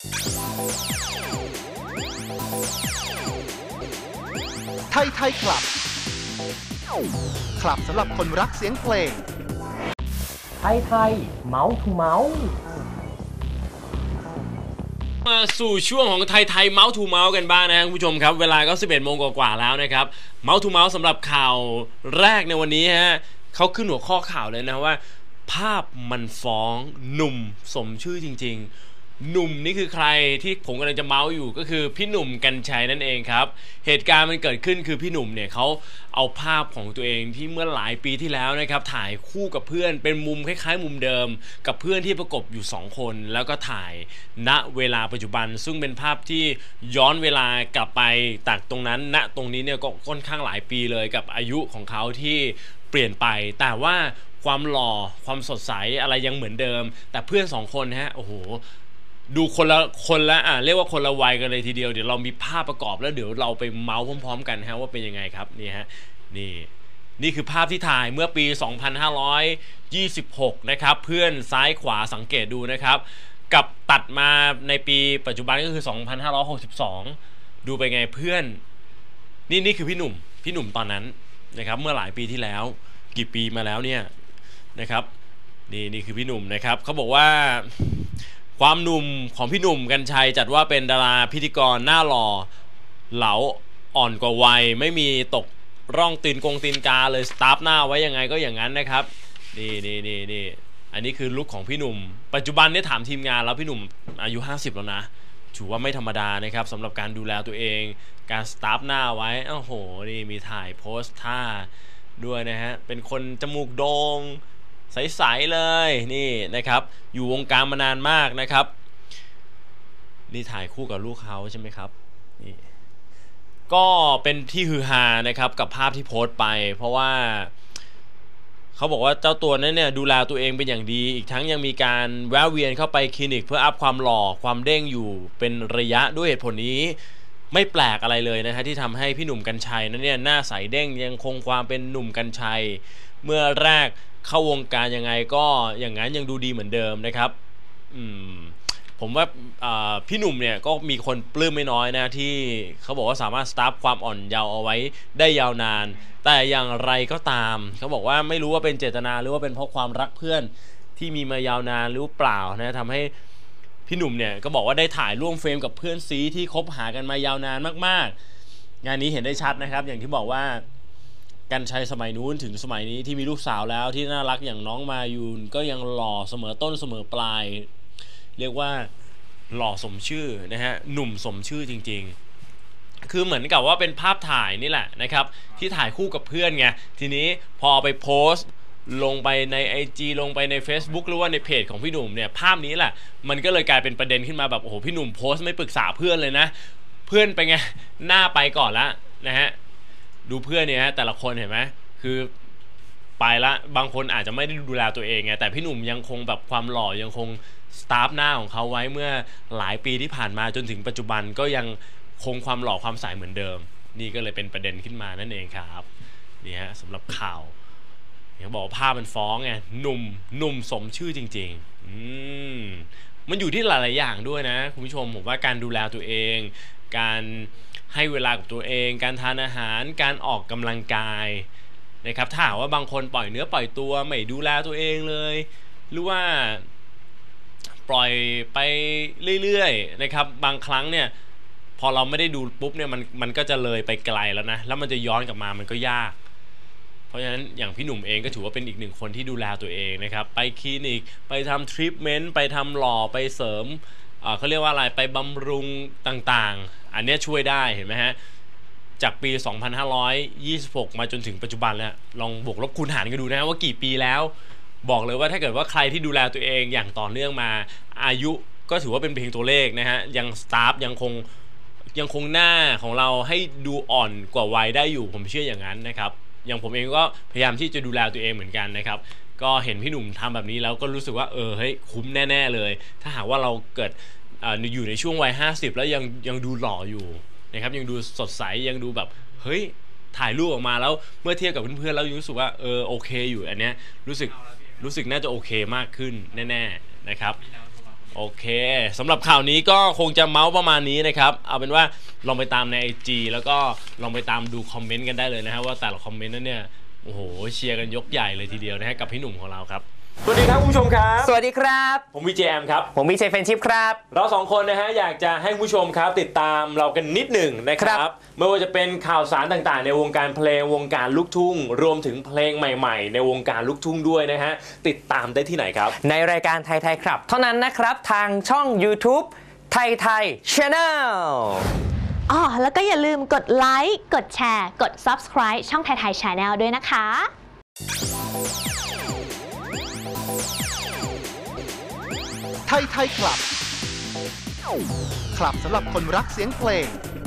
ไทยคลับสำหรับคนรักเสียงเพลงไทยเมาส์ทูเมาส์มาสู่ช่วงของไทยเมาส์ทูเมาส์กันบ้างนะครับคุณผู้ชมครับเวลาก็ 11 โมงกว่าๆแล้วนะครับเมาส์ทูเมาส์สำหรับข่าวแรกในวันนี้ฮะเขาขึ้นหัวข้อข่าวเลยนะว่าภาพมันฟ้องหนุ่มสมชื่อจริงๆหนุ่มนี่คือใครที่ผมกำลังจะเมาส์อยู่ก็คือพี่หนุ่มกรรชัยนั่นเองครับเหตุการณ์มันเกิดขึ้นคือพี่หนุ่มเนี่ยเขาเอาภาพของตัวเองที่เมื่อหลายปีที่แล้วนะครับถ่ายคู่กับเพื่อนเป็นมุมคล้ายๆมุมเดิมกับเพื่อนที่ประกบอยู่2คนแล้วก็ถ่ายณเวลาปัจจุบันซึ่งเป็นภาพที่ย้อนเวลากลับไปจากตรงนั้นณตรงนี้เนี่ยก็ค่อนข้างหลายปีเลยกับอายุของเขาที่เปลี่ยนไปแต่ว่าความหล่อความสดใสอะไรยังเหมือนเดิมแต่เพื่อน2คนฮะโอ้โหดูคนละเรียกว่าคนละวัยกันเลยทีเดียวเดี๋ยวเรามีภาพประกอบแล้วเดี๋ยวเราไปเมาส์พร้อมๆกันฮะว่าเป็นยังไงครับนี่ฮะนี่คือภาพที่ถ่ายเมื่อปี 2526 นะครับเพื่อนซ้ายขวาสังเกตดูนะครับกับตัดมาในปีปัจจุบันก็คือ 2562 ดูไปไงเพื่อนนี่คือพี่หนุ่มตอนนั้นนะครับเมื่อหลายปีที่แล้วกี่ปีมาแล้วเนี่ยนะครับนี่คือพี่หนุ่มนะครับเขาบอกว่าความหนุ่มของพี่หนุ่มกรรชัยจัดว่าเป็นดาราพิธีกรหน้าหล่อเหลาอ่อนกว่าวัยไม่มีตกร่องตีนกาเลยสตาร์ฟหน้าไว้ยังไงก็อย่างนั้นนะครับนี่อันนี้คือลุคของพี่หนุ่มปัจจุบันเนี่ยถามทีมงานแล้วพี่หนุ่มอายุ50แล้วนะถือว่าไม่ธรรมดานะครับสำหรับการดูแลตัวเองการสตาร์ฟหน้าไว้โอ้โหนี่มีถ่ายโพสท่าด้วยนะฮะเป็นคนจมูกโด่งใสๆเลยนี่นะครับอยู่วงการมานานมากนะครับนี่ถ่ายคู่กับลูกเขาใช่ไหมครับนี่ก็เป็นที่ฮือฮานะครับกับภาพที่โพสต์ไปเพราะว่าเขาบอกว่าเจ้าตัวนั้นเนี่ยดูแลตัวเองเป็นอย่างดีอีกทั้งยังมีการแวะเวียนเข้าไปคลินิกเพื่ออัพความหล่อความเด้งอยู่เป็นระยะด้วยเหตุผลนี้ไม่แปลกอะไรเลยนะฮะที่ทำให้พี่หนุ่มกรรชัยนั้นเนี่ยหน้าใสเด้งยังคงความเป็นหนุ่มกรรชัยเมื่อแรกเข้าวงการยังไงก็อย่างนั้นยังดูดีเหมือนเดิมนะครับผมว่าพี่หนุ่มเนี่ยก็มีคนปลื้มไม่น้อยนะที่เขาบอกว่าสามารถสตาร์ฟความอ่อนเยาว์เอาไว้ได้ยาวนานแต่อย่างไรก็ตามเขาบอกว่าไม่รู้ว่าเป็นเจตนาหรือว่าเป็นเพราะความรักเพื่อนที่มีมายาวนานหรือเปล่านะทำให้พี่หนุ่มเนี่ยก็บอกว่าได้ถ่ายร่วมเฟรมกับเพื่อนซีที่คบหากันมายาวนานมากๆงานนี้เห็นได้ชัดนะครับอย่างที่บอกว่ากรรชัยสมัยนู้นถึงสมัยนี้ที่มีลูกสาวแล้วที่น่ารักอย่างน้องมายูนก็ยังหล่อเสมอต้นเสมอปลายเรียกว่าหล่อสมชื่อนะฮะหนุ่มสมชื่อจริงๆคือเหมือนกับว่าเป็นภาพถ่ายนี่แหละนะครับที่ถ่ายคู่กับเพื่อนไงทีนี้พอไปโพสต์ลงไปใน IG ลงไปใน Facebook หรือว่าในเพจของพี่หนุ่มเนี่ยภาพนี้แหละมันก็เลยกลายเป็นประเด็นขึ้นมาแบบโอ้โหพี่หนุ่มโพสต์ไม่ปรึกษาเพื่อนเลยนะเพื่อนไปไงหน้าไปก่อนแล้วนะฮะดูเพื่อนเนี่ยฮะแต่ละคนเห็นไหมคือไปละบางคนอาจจะไม่ได้ดูแลตัวเองไงแต่พี่หนุ่มยังคงแบบความหล่อยังคงสตาร์ฟหน้าของเขาไว้เมื่อหลายปีที่ผ่านมาจนถึงปัจจุบันก็ยังคงความหล่อความใสเหมือนเดิมนี่ก็เลยเป็นประเด็นขึ้นมานั่นเองครับนี่ฮะสำหรับข่าวอย่างบอกภาพมันฟ้องไงหนุ่มสมชื่อจริงๆมันอยู่ที่หลายๆอย่างด้วยนะคุณผู้ชมผมว่าการดูแลตัวเองการให้เวลากับตัวเองการทานอาหารการออกกำลังกายนะครับถ้าหากว่าบางคนปล่อยเนื้อปล่อยตัวไม่ดูแลตัวเองเลยหรือว่าปล่อยไปเรื่อยๆนะครับบางครั้งเนี่ยพอเราไม่ได้ดูปุ๊บเนี่ยมันก็จะเลยไปไกลแล้วนะแล้วมันจะย้อนกลับมามันก็ยากเพราะฉะนั้นอย่างพี่หนุ่มเองก็ถือว่าเป็นอีกหนึ่งคนที่ดูแลตัวเองนะครับไปคลินิกไปทำทรีทเมนต์ไปทำหล่อไปเสริมเขาเรียกว่าอะไรไปบำรุงต่างๆอันนี้ช่วยได้เห็นไหมฮะจากปี 2526 มาจนถึงปัจจุบันแล้วลองบวกลบคูณหารกันดูนะว่ากี่ปีแล้วบอกเลยว่าถ้าเกิดว่าใครที่ดูแลตัวเองอย่างต่อเนื่องมาอายุก็ถือว่าเป็นเพียงตัวเลขนะฮะยังสตาฟยังคงหน้าของเราให้ดูอ่อนกว่าวัยได้อยู่ผมเชื่ออย่างนั้นนะครับอย่างผมเองก็พยายามที่จะดูแลตัวเองเหมือนกันนะครับก็เห็นพี่หนุ่มทำแบบนี้แล้วก็รู้สึกว่าเฮ้ยคุ้มแน่ๆเลยถ้าหากว่าเราเกิดอยู่ในช่วงวัย50แล้วยังดูหล่ออยู่นะครับยังดูสดใสยังดูแบบเฮ้ยถ่ายรูปออกมาแล้วเมื่อเทียบกับเพื่อนๆแล้วรู้สึกว่าโอเคอยู่อันเนี้ยรู้สึกน่าจะโอเคมากขึ้นแน่ๆนะครับโอเคสำหรับข่าวนี้ก็คงจะเมาส์ประมาณนี้นะครับเอาเป็นว่าลองไปตามใน IG แล้วก็ลองไปตามดูคอมเมนต์กันได้เลยนะฮะว่าแต่ละคอมเมนต์นั้นเนี่ยโอ้โหเชียร์กันยกใหญ่เลยทีเดียวนะฮะกับพี่หนุ่มของเราครับสวัสดีครับคุณผู้ชมครับสวัสดีครับผมวีเจแอมครับผมมีเจเฟนชิพครับเราสองคนนะฮะอยากจะให้คุณผู้ชมครับติดตามเรากันนิดหนึ่งนะครับไม่ว่าจะเป็นข่าวสารต่างๆในวงการเพลงวงการลูกทุ่งรวมถึงเพลงใหม่ๆในวงการลูกทุ่งด้วยนะฮะติดตามได้ที่ไหนครับในรายการไทยไทยครับเท่านั้นนะครับทางช่อง YouTube ไทยไทย Channel อ๋อแล้วก็อย่าลืมกดไลค์กดแชร์กด Subscribe ช่องไทยไทย Channel ด้วยนะคะไทยไทยคลับ คลับสำหรับคนรักเสียงเพลง